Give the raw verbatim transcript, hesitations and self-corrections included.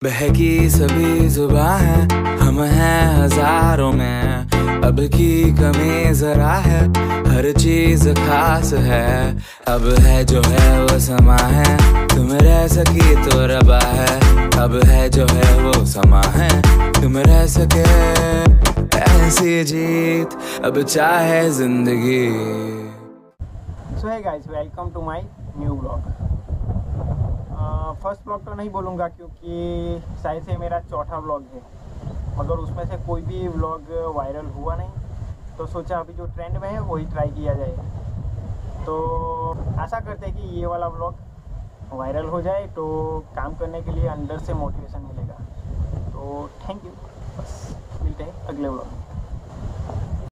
बहकी सभी जुबां है, हम हैं हजारों में, अब की कमी जरा है, हर चीज खास है। अब है जो है वो समा है, तुम रह सकी तो रबा है। अब है जो है वो समा है, तुम रह सके ऐसी जीत, अब चाहे जिंदगी। So hi guys, welcome to my new blog. First blog तो नहीं बोलूँगा क्योंकि शायद से मेरा चौथा ब्लॉग है, मगर उसमें से कोई भी ब्लॉग वायरल हुआ नहीं, तो सोचा अभी जो ट्रेंड में है वही ट्राई किया जाए। तो आशा करते हैं कि ये वाला ब्लॉग वायरल हो जाए तो काम करने के लिए अंदर से मोटिवेशन मिलेगा। तो थैंक यू, बस मिलते हैं अगले ब्लॉग में।